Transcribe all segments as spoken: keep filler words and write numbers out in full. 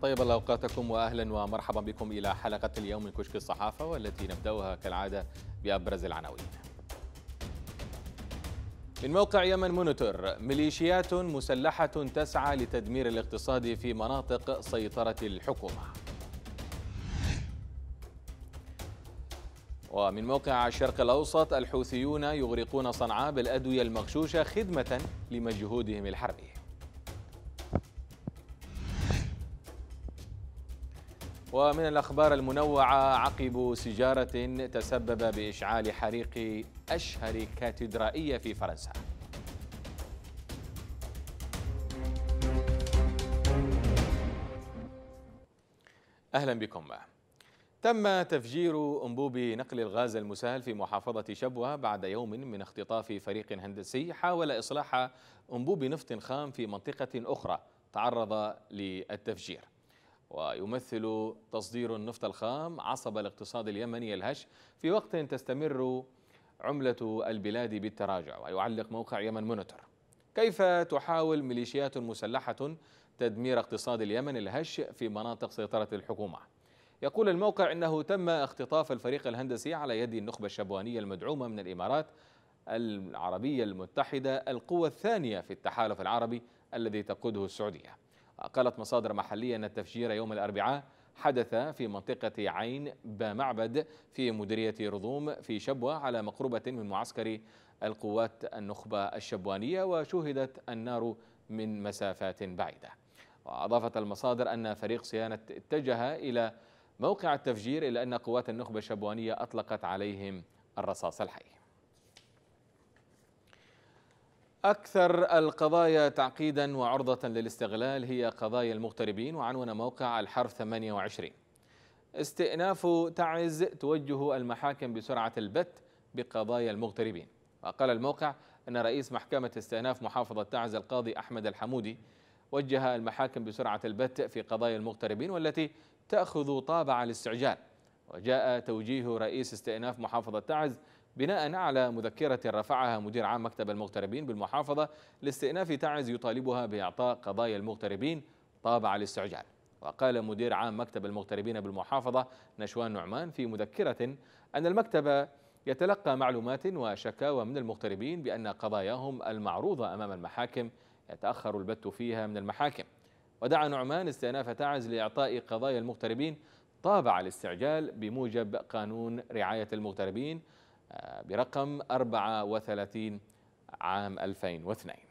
طيب الله أوقاتكم وأهلا ومرحبا بكم إلى حلقة اليوم من كشك الصحافة، والتي نبدأها كالعادة بأبرز العناوين. من موقع يمن مونيتور: ميليشيات مسلحة تسعى لتدمير الاقتصاد في مناطق سيطرة الحكومة. ومن موقع الشرق الأوسط: الحوثيون يغرقون صنعاء بالأدوية المغشوشة خدمة لمجهودهم الحربي. ومن الأخبار المنوعة: عقب سجارة تسبب بإشعال حريق أشهر كاتدرائية في فرنسا. أهلا بكم. تم تفجير أنبوب نقل الغاز المسال في محافظة شبوة بعد يوم من اختطاف فريق هندسي حاول إصلاح أنبوب نفط خام في منطقة أخرى تعرض للتفجير. ويمثل تصدير النفط الخام عصب الاقتصاد اليمني الهش في وقت تستمر عملة البلاد بالتراجع. ويعلق موقع يمن مونيتور: كيف تحاول ميليشيات مسلحة تدمير اقتصاد اليمن الهش في مناطق سيطرة الحكومة؟ يقول الموقع إنه تم اختطاف الفريق الهندسي على يد النخبة الشبوانية المدعومة من الإمارات العربية المتحدة، القوة الثانية في التحالف العربي الذي تقوده السعودية. قالت مصادر محلية أن التفجير يوم الأربعاء حدث في منطقة عين بمعبد في مديرية رضوم في شبوة على مقربة من معسكر القوات النخبة الشبوانية، وشوهدت النار من مسافات بعيدة. وأضافت المصادر أن فريق صيانة اتجه إلى موقع التفجير، إلا أن قوات النخبة الشبوانية أطلقت عليهم الرصاص الحي. أكثر القضايا تعقيدا وعرضة للاستغلال هي قضايا المغتربين. وعنون موقع الحرف ثمانية وعشرين: استئناف تعز توجه المحاكم بسرعة البت بقضايا المغتربين. وقال الموقع أن رئيس محكمة استئناف محافظة تعز القاضي أحمد الحمودي وجه المحاكم بسرعة البت في قضايا المغتربين والتي تأخذ طابع الاستعجال. وجاء توجيه رئيس استئناف محافظة تعز بناء على مذكرة رفعها مدير عام مكتب المغتربين بالمحافظة لاستئناف تعز يطالبها بإعطاء قضايا المغتربين طابع الاستعجال. وقال مدير عام مكتب المغتربين بالمحافظة نشوان نعمان في مذكرة أن المكتب يتلقى معلومات وشكاوى من المغتربين بأن قضاياهم المعروضة أمام المحاكم يتأخر البت فيها من المحاكم. ودعا نعمان استئناف تعز لإعطاء قضايا المغتربين طابع الاستعجال بموجب قانون رعاية المغتربين برقم أربعة وثلاثين عام ألفين واثنين.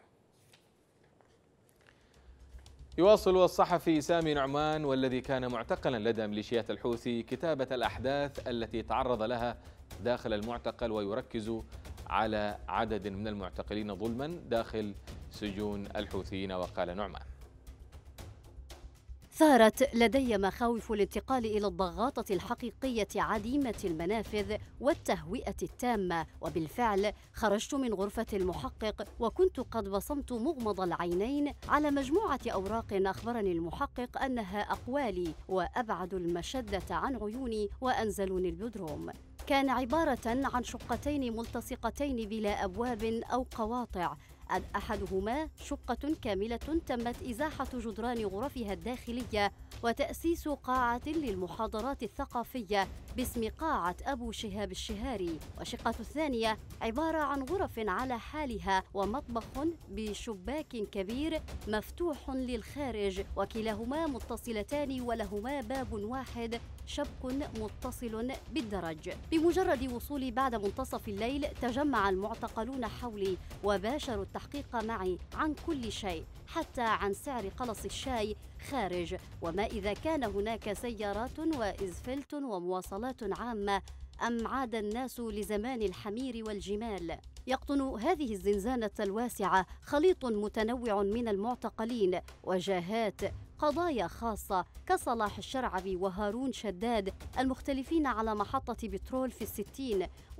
يواصل الصحفي سامي نعمان والذي كان معتقلا لدى ميليشيات الحوثي كتابة الأحداث التي تعرض لها داخل المعتقل، ويركز على عدد من المعتقلين ظلما داخل سجون الحوثيين. وقال نعمان: ثارت لدي مخاوف الانتقال إلى الضغاطة الحقيقية عديمة المنافذ والتهوئة التامة، وبالفعل خرجت من غرفة المحقق وكنت قد بصمت مغمض العينين على مجموعة أوراق أخبرني المحقق أنها أقوالي، وأبعدوا المشدة عن عيوني وأنزلوني البدروم. كان عبارة عن شقتين ملتصقتين بلا أبواب أو قواطع، أحدهما شقة كاملة تمت إزاحة جدران غرفها الداخلية وتأسيس قاعة للمحاضرات الثقافية باسم قاعة أبو شهاب الشهاري، والشقة الثانية عبارة عن غرف على حالها ومطبخ بشباك كبير مفتوح للخارج، وكلاهما متصلتان ولهما باب واحد شبك متصل بالدرج. بمجرد وصولي بعد منتصف الليل تجمع المعتقلون حولي وباشروا التحقيق معي عن كل شيء، حتى عن سعر قلص الشاي خارج، وما إذا كان هناك سيارات وإزفلت ومواصلات عامة أم عاد الناس لزمان الحمير والجمال. يقطن هذه الزنزانة الواسعة خليط متنوع من المعتقلين وجاهات قضايا خاصة كصلاح الشرعبي وهارون شداد المختلفين على محطة بترول في الستين،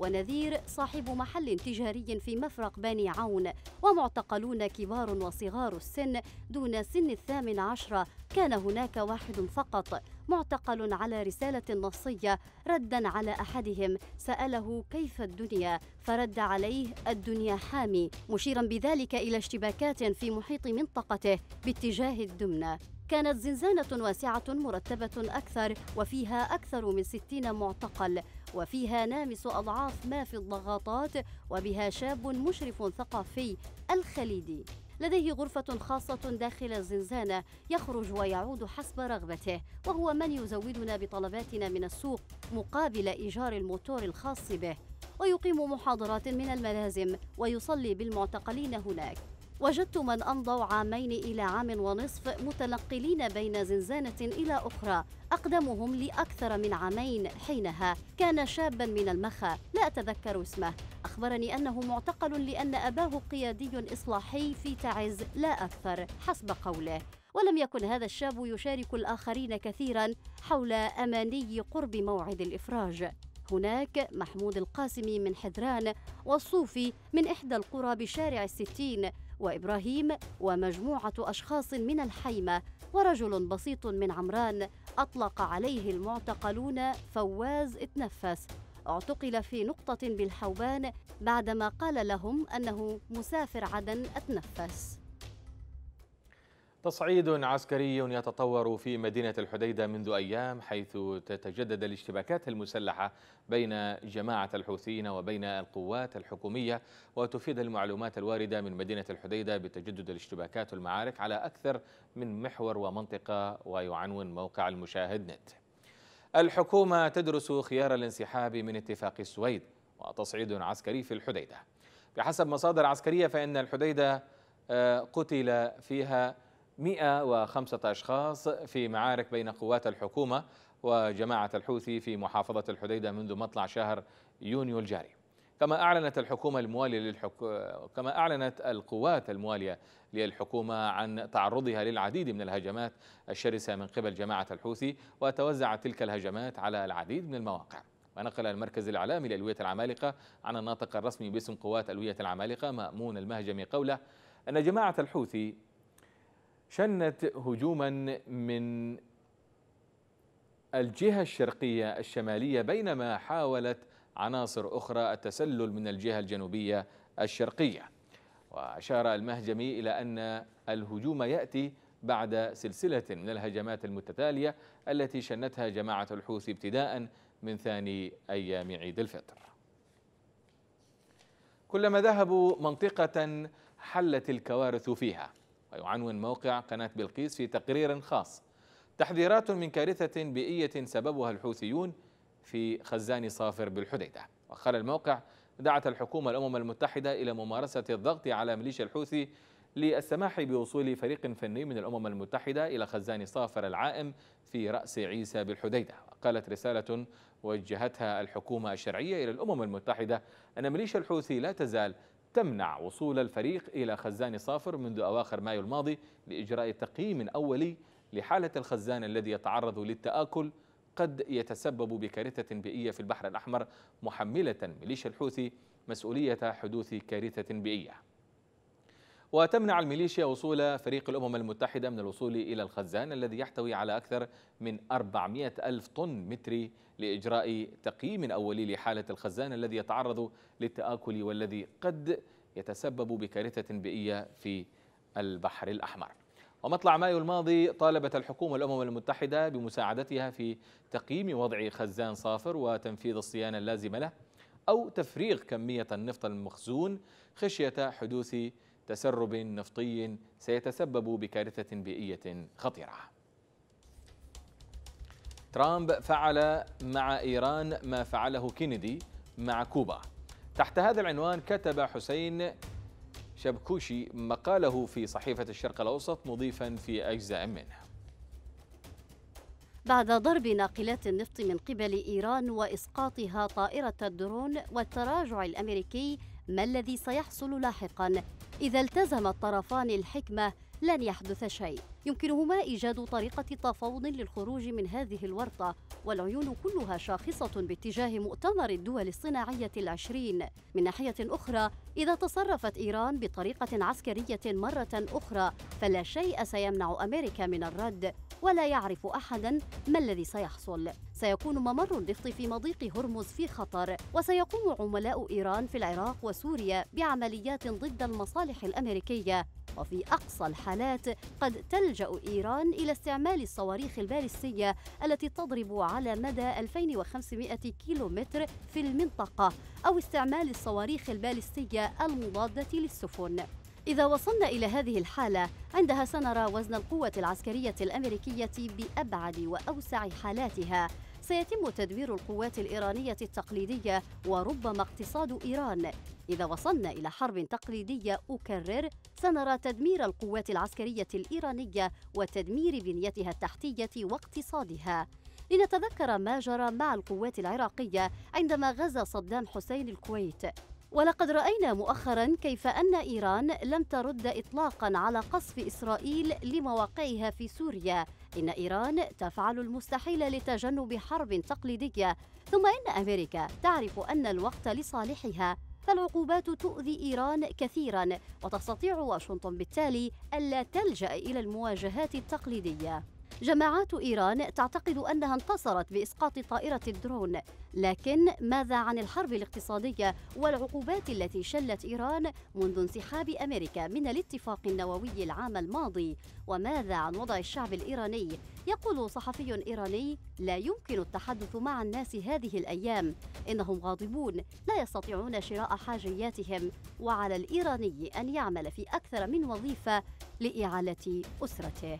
ونذير صاحب محل تجاري في مفرق بني عون، ومعتقلون كبار وصغار السن دون سن الثامن عشر. كان هناك واحد فقط معتقل على رسالة نصية ردا على أحدهم سأله كيف الدنيا، فرد عليه الدنيا حامي، مشيرا بذلك إلى اشتباكات في محيط منطقته باتجاه الدمنة. كانت زنزانة واسعة مرتبة أكثر، وفيها أكثر من ستين معتقل، وفيها نامس أضعاف ما في الضغاطات، وبها شاب مشرف ثقافي الخليدي لديه غرفة خاصة داخل الزنزانة يخرج ويعود حسب رغبته، وهو من يزودنا بطلباتنا من السوق مقابل إيجار الموتور الخاص به، ويقيم محاضرات من الملازم ويصلي بالمعتقلين هناك. وجدت من أمضوا عامين إلى عام ونصف متنقلين بين زنزانة إلى أخرى، أقدمهم لأكثر من عامين. حينها كان شابا من المخا لا أتذكر اسمه، أخبرني أنه معتقل لأن أباه قيادي إصلاحي في تعز لا أكثر حسب قوله. ولم يكن هذا الشاب يشارك الآخرين كثيرا حول أماني قرب موعد الإفراج. هناك محمود القاسمي من حذران، والصوفي من إحدى القرى بشارع الستين، وإبراهيم ومجموعة أشخاص من الحيمة، ورجل بسيط من عمران أطلق عليه المعتقلون فواز اتنفس، اعتقل في نقطة بالحوبان بعدما قال لهم أنه مسافر عدن اتنفس. تصعيد عسكري يتطور في مدينة الحديدة منذ أيام، حيث تتجدد الاشتباكات المسلحة بين جماعة الحوثيين وبين القوات الحكومية. وتفيد المعلومات الواردة من مدينة الحديدة بتجدد الاشتباكات والمعارك على أكثر من محور ومنطقة. ويعنون موقع المشاهد نت: الحكومة تدرس خيار الانسحاب من اتفاق السويد، وتصعيد عسكري في الحديدة. بحسب مصادر عسكرية فإن الحديدة قتل فيها مئة وخمسة أشخاص في معارك بين قوات الحكومة وجماعة الحوثي في محافظة الحديدة منذ مطلع شهر يونيو الجاري. كما أعلنت الحكومة الموالية للحكو... كما أعلنت القوات الموالية للحكومة عن تعرضها للعديد من الهجمات الشرسة من قبل جماعة الحوثي، وتوزعت تلك الهجمات على العديد من المواقع. ونقل المركز الإعلامي لألوية العمالقة عن الناطق الرسمي باسم قوات ألوية العمالقة مأمون المهجمي قوله أن جماعة الحوثي شنت هجوما من الجهة الشرقية الشمالية، بينما حاولت عناصر أخرى التسلل من الجهة الجنوبية الشرقية. وأشار المهجمي إلى أن الهجوم يأتي بعد سلسلة من الهجمات المتتالية التي شنتها جماعة الحوثي ابتداء من ثاني أيام عيد الفطر. كلما ذهبوا منطقة حلت الكوارث فيها. ويعنون موقع قناة بلقيس في تقرير خاص: تحذيرات من كارثة بيئية سببها الحوثيون في خزان صافر بالحديدة. وقال الموقع: دعت الحكومة الأمم المتحدة إلى ممارسة الضغط على ميليشيا الحوثي للسماح بوصول فريق فني من الأمم المتحدة إلى خزان صافر العائم في رأس عيسى بالحديدة. وقالت رسالة وجهتها الحكومة الشرعية إلى الأمم المتحدة أن ميليشيا الحوثي لا تزال تمنع وصول الفريق إلى خزان صافر منذ أواخر مايو الماضي لإجراء تقييم أولي لحالة الخزان الذي يتعرض للتآكل قد يتسبب بكارثة بيئية في البحر الأحمر، محملة ميليشيا الحوثي مسؤولية حدوث كارثة بيئية. وتمنع الميليشيا وصول فريق الأمم المتحدة من الوصول إلى الخزان الذي يحتوي على أكثر من أربعمئة ألف طن متري لإجراء تقييم أولي لحالة الخزان الذي يتعرض للتآكل والذي قد يتسبب بكارثة بيئية في البحر الأحمر. ومطلع مايو الماضي طالبت الحكومة الأمم المتحدة بمساعدتها في تقييم وضع خزان صافر وتنفيذ الصيانة اللازمة له أو تفريغ كمية النفط المخزون خشية حدوث تسرب نفطي سيتسبب بكارثة بيئية خطيرة. ترامب فعل مع إيران ما فعله كينيدي مع كوبا. تحت هذا العنوان كتب حسين شبكوشي مقاله في صحيفة الشرق الأوسط مضيفا في أجزاء منه: بعد ضرب ناقلات النفط من قبل إيران وإسقاطها طائرة الدرون والتراجع الأمريكي، ما الذي سيحصل لاحقا؟ إذا التزم الطرفان الحكمة لن يحدث شيء. يمكنهما إيجاد طريقة تفاوض للخروج من هذه الورطة، والعيون كلها شاخصة باتجاه مؤتمر الدول الصناعية العشرين. من ناحية أخرى، إذا تصرفت إيران بطريقة عسكرية مرة أخرى فلا شيء سيمنع أمريكا من الرد، ولا يعرف أحدا ما الذي سيحصل. سيكون ممر النفط في مضيق هرمز في خطر، وسيقوم عملاء إيران في العراق وسوريا بعمليات ضد المصالح الأمريكية، وفي أقصى الحالات قد تلجأ إيران إلى استعمال الصواريخ البالستية التي تضرب على مدى ألفين وخمسمائة كيلومتر في المنطقة، أو استعمال الصواريخ البالستية المضادة للسفن. إذا وصلنا إلى هذه الحالة، عندها سنرى وزن القوة العسكرية الأمريكية بأبعد وأوسع حالاتها. سيتم تدوير القوات الإيرانية التقليدية وربما اقتصاد إيران. إذا وصلنا إلى حرب تقليدية، أكرر، سنرى تدمير القوات العسكرية الإيرانية وتدمير بنيتها التحتية واقتصادها. لنتذكر ما جرى مع القوات العراقية عندما غزا صدام حسين الكويت. ولقد رأينا مؤخراً كيف أن إيران لم ترد إطلاقاً على قصف إسرائيل لمواقعها في سوريا. إن إيران تفعل المستحيل لتجنب حرب تقليدية، ثم إن أمريكا تعرف أن الوقت لصالحها، فالعقوبات تؤذي إيران كثيراً، وتستطيع واشنطن بالتالي ألا تلجأ إلى المواجهات التقليدية. جماعات إيران تعتقد أنها انتصرت بإسقاط طائرة الدرون، لكن ماذا عن الحرب الاقتصادية والعقوبات التي شلت إيران منذ انسحاب أمريكا من الاتفاق النووي العام الماضي؟ وماذا عن وضع الشعب الإيراني؟ يقول صحفي إيراني: لا يمكن التحدث مع الناس هذه الأيام، إنهم غاضبون، لا يستطيعون شراء حاجياتهم، وعلى الإيراني أن يعمل في أكثر من وظيفة لإعالة أسرته.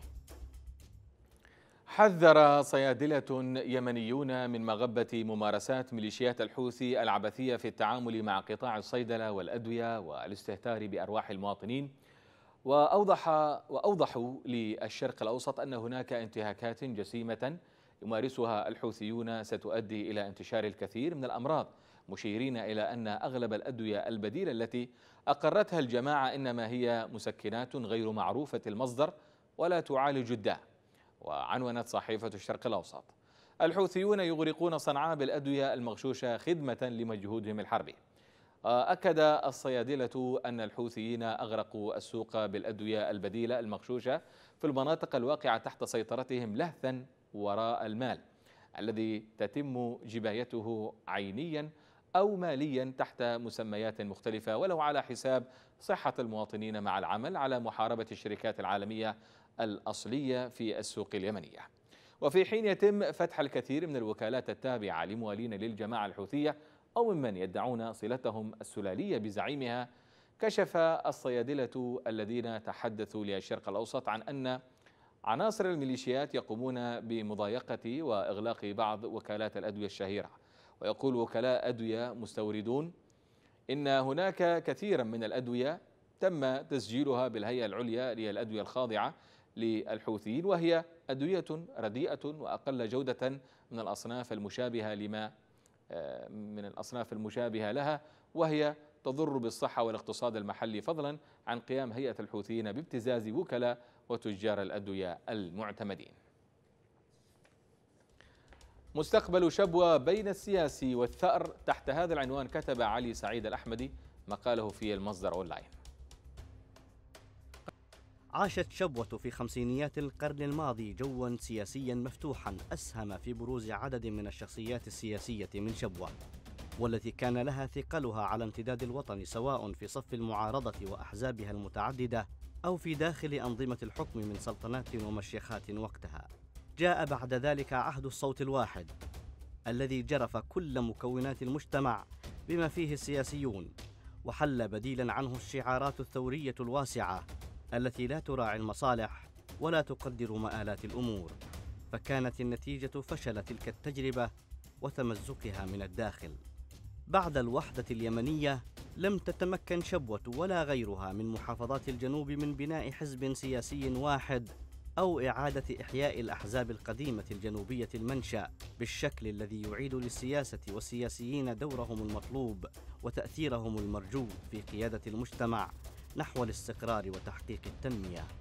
حذر صيادلة يمنيون من مغبة ممارسات ميليشيات الحوثي العبثية في التعامل مع قطاع الصيدلة والأدوية والاستهتار بأرواح المواطنين، وأوضح وأوضحوا للشرق الأوسط أن هناك انتهاكات جسيمة يمارسها الحوثيون ستؤدي إلى انتشار الكثير من الأمراض، مشيرين إلى أن أغلب الأدوية البديلة التي أقرتها الجماعة إنما هي مسكنات غير معروفة المصدر ولا تعالج الداء. وعنونت صحيفة الشرق الأوسط: الحوثيون يغرقون صنعاء بالأدوية المغشوشة خدمة لمجهودهم الحربي. أكد الصيادلة أن الحوثيين أغرقوا السوق بالأدوية البديلة المغشوشة في المناطق الواقعة تحت سيطرتهم لهثا وراء المال الذي تتم جبايته عينيا أو ماليا تحت مسميات مختلفة، ولو على حساب صحة المواطنين، مع العمل على محاربة الشركات العالمية الأصلية في السوق اليمنية. وفي حين يتم فتح الكثير من الوكالات التابعة لموالين للجماعة الحوثية أو ممن يدعون صلتهم السلالية بزعيمها، كشف الصيادلة الذين تحدثوا للشرق الأوسط عن أن عناصر الميليشيات يقومون بمضايقة وإغلاق بعض وكالات الأدوية الشهيرة. ويقول وكلاء أدوية مستوردون إن هناك كثيرا من الأدوية تم تسجيلها بالهيئة العليا للأدوية الخاضعة للحوثيين، وهي أدوية رديئة وأقل جودة من الأصناف المشابهة لما من الأصناف المشابهة لها، وهي تضر بالصحة والاقتصاد المحلي، فضلا عن قيام هيئة الحوثيين بابتزاز وكلاء وتجار الأدوية المعتمدين. مستقبل شبوة بين السياسي والثأر، تحت هذا العنوان كتب علي سعيد الأحمدي مقاله في المصدر أونلاين. عاشت شبوة في خمسينيات القرن الماضي جوا سياسيا مفتوحا أسهم في بروز عدد من الشخصيات السياسية من شبوة، والتي كان لها ثقلها على امتداد الوطن، سواء في صف المعارضة وأحزابها المتعددة أو في داخل أنظمة الحكم من سلطنات ومشيخات وقتها. جاء بعد ذلك عهد الصوت الواحد الذي جرف كل مكونات المجتمع بما فيه السياسيون، وحل بديلا عنه الشعارات الثورية الواسعة التي لا تراعي المصالح ولا تقدر مآلات الأمور، فكانت النتيجة فشل تلك التجربة وتمزقها من الداخل. بعد الوحدة اليمنية لم تتمكن شبوة ولا غيرها من محافظات الجنوب من بناء حزب سياسي واحد أو إعادة إحياء الأحزاب القديمة الجنوبية المنشأ بالشكل الذي يعيد للسياسة والسياسيين دورهم المطلوب وتأثيرهم المرجو في قيادة المجتمع نحو الاستقرار وتحقيق التنمية.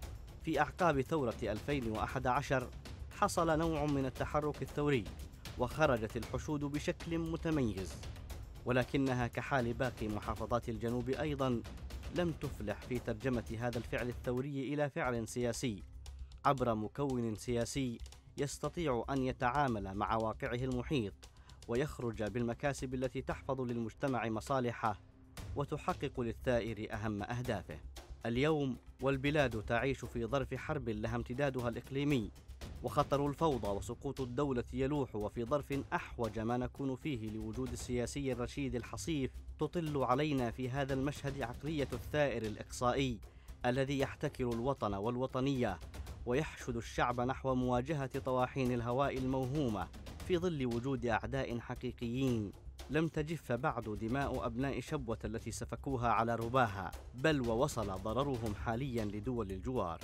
في أعقاب ثورة ألفين وأحد عشر حصل نوع من التحرك الثوري وخرجت الحشود بشكل متميز، ولكنها كحال باقي محافظات الجنوب أيضا لم تفلح في ترجمة هذا الفعل الثوري إلى فعل سياسي عبر مكون سياسي يستطيع أن يتعامل مع واقعه المحيط ويخرج بالمكاسب التي تحفظ للمجتمع مصالحه وتحقق للثائر أهم أهدافه. اليوم والبلاد تعيش في ظرف حرب لها امتدادها الإقليمي، وخطر الفوضى وسقوط الدولة يلوح، وفي ظرف أحوج ما نكون فيه لوجود السياسي الرشيد الحصيف تطل علينا في هذا المشهد عقلية الثائر الإقصائي الذي يحتكر الوطن والوطنية ويحشد الشعب نحو مواجهة طواحين الهواء الموهومة في ظل وجود أعداء حقيقيين لم تجف بعد دماء أبناء شبوة التي سفكوها على رباها، بل ووصل ضررهم حاليا لدول الجوار.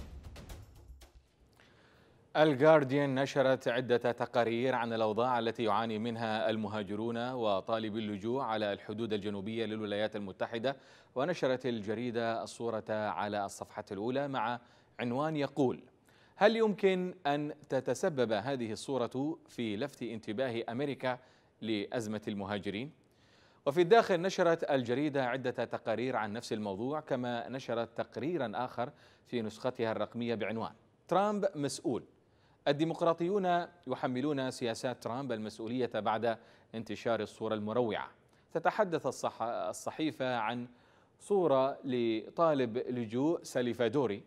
الجارديان نشرت عدة تقارير عن الأوضاع التي يعاني منها المهاجرون وطالبي اللجوء على الحدود الجنوبية للولايات المتحدة، ونشرت الجريدة الصورة على الصفحة الأولى مع عنوان يقول: هل يمكن أن تتسبب هذه الصورة في لفت انتباه أمريكا لأزمة المهاجرين؟ وفي الداخل نشرت الجريدة عدة تقارير عن نفس الموضوع، كما نشرت تقريرا آخر في نسختها الرقمية بعنوان: ترامب مسؤول، الديمقراطيون يحملون سياسات ترامب المسؤولية بعد انتشار الصورة المروعة. تتحدث الصح... الصحيفة عن صورة لطالب لجوء سالفادوري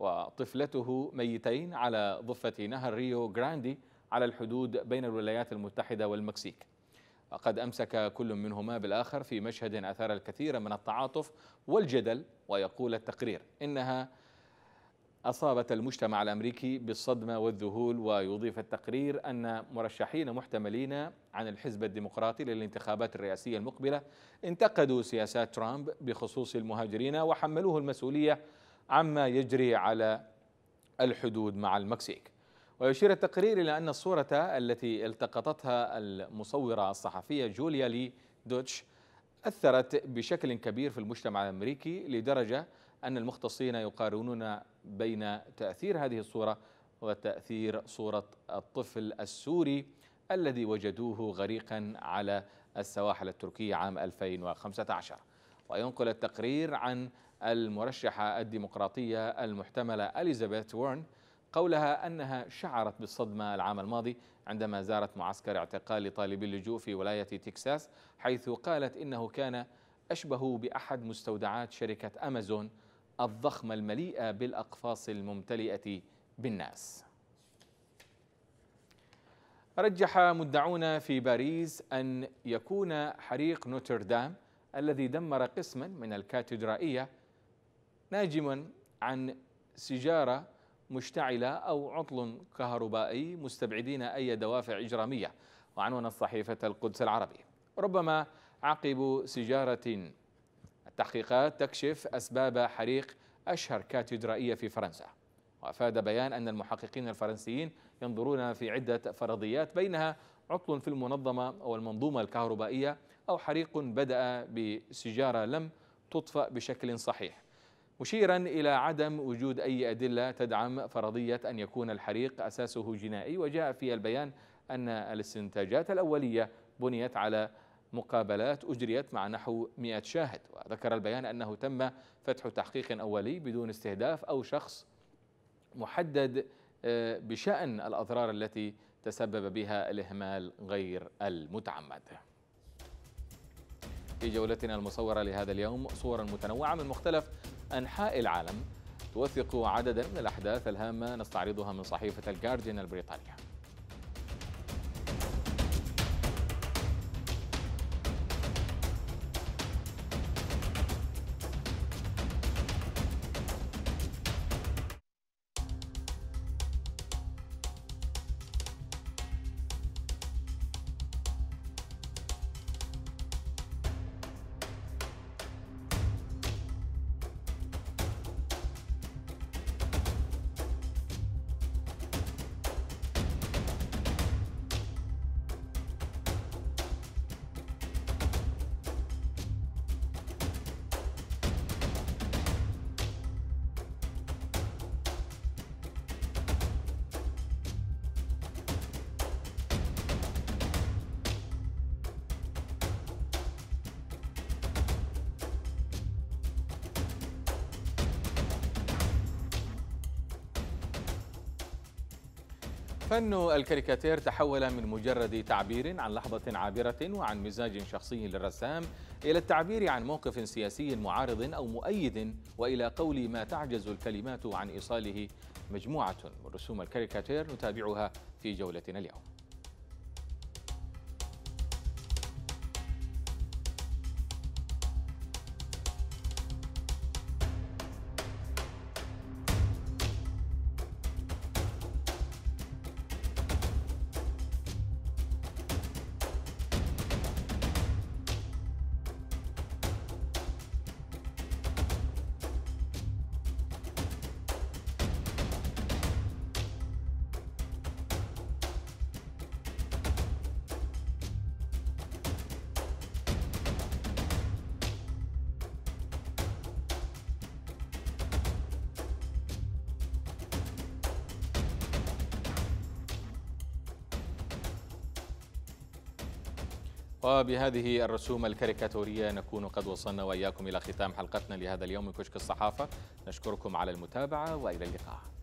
وطفلته ميتين على ضفة نهر ريو جراندي على الحدود بين الولايات المتحدة والمكسيك، وقد أمسك كل منهما بالآخر في مشهد أثار الكثير من التعاطف والجدل. ويقول التقرير إنها أصابت المجتمع الأمريكي بالصدمة والذهول. ويضيف التقرير أن مرشحين محتملين عن الحزب الديمقراطي للانتخابات الرئاسية المقبلة انتقدوا سياسات ترامب بخصوص المهاجرين وحملوه المسؤولية عما يجري على الحدود مع المكسيك. ويشير التقرير إلى أن الصورة التي التقطتها المصورة الصحفية جوليا لي دوتش أثرت بشكل كبير في المجتمع الأمريكي، لدرجة أن المختصين يقارنون بين تأثير هذه الصورة وتأثير صورة الطفل السوري الذي وجدوه غريقا على السواحل التركية عام ألفين وخمسة عشر. وينقل التقرير عن المرشحة الديمقراطية المحتملة إليزابيث وورن قولها أنها شعرت بالصدمة العام الماضي عندما زارت معسكر اعتقال طالبي اللجوء في ولاية تكساس، حيث قالت إنه كان أشبه بأحد مستودعات شركة أمازون الضخمة المليئة بالأقفاص الممتلئة بالناس. رجح مدعون في باريس أن يكون حريق نوتردام الذي دمر قسما من الكاتدرائية ناجما عن سيجارة مشتعلة أو عطل كهربائي، مستبعدين أي دوافع إجرامية. وعنوان الصحيفة القدس العربي: ربما عقب سيجارة التحقيقات تكشف أسباب حريق أشهر كاتدرائية في فرنسا. وأفاد بيان أن المحققين الفرنسيين ينظرون في عدة فرضيات، بينها عطل في المنظمة أو المنظومة الكهربائية، أو حريق بدأ بسيجارة لم تطفأ بشكل صحيح، مشيرا إلى عدم وجود أي أدلة تدعم فرضية أن يكون الحريق أساسه جنائي. وجاء في البيان أن الاستنتاجات الأولية بنيت على مقابلات أجريت مع نحو مئة شاهد. وذكر البيان أنه تم فتح تحقيق أولي بدون استهداف أو شخص محدد بشأن الأضرار التي تسبب بها الإهمال غير المتعمد. في جولتنا المصورة لهذا اليوم صور متنوعة من مختلف أنحاء العالم توثق عددا من الأحداث الهامة نستعرضها من صحيفة الجارديان البريطانية. فن الكاريكاتير تحول من مجرد تعبير عن لحظة عابرة وعن مزاج شخصي للرسام إلى التعبير عن موقف سياسي معارض أو مؤيد، وإلى قول ما تعجز الكلمات عن إيصاله. مجموعة من رسوم الكاريكاتير نتابعها في جولتنا اليوم. وبهذه الرسوم الكاريكاتورية نكون قد وصلنا وإياكم إلى ختام حلقتنا لهذا اليوم من كشك الصحافة. نشكركم على المتابعة وإلى اللقاء.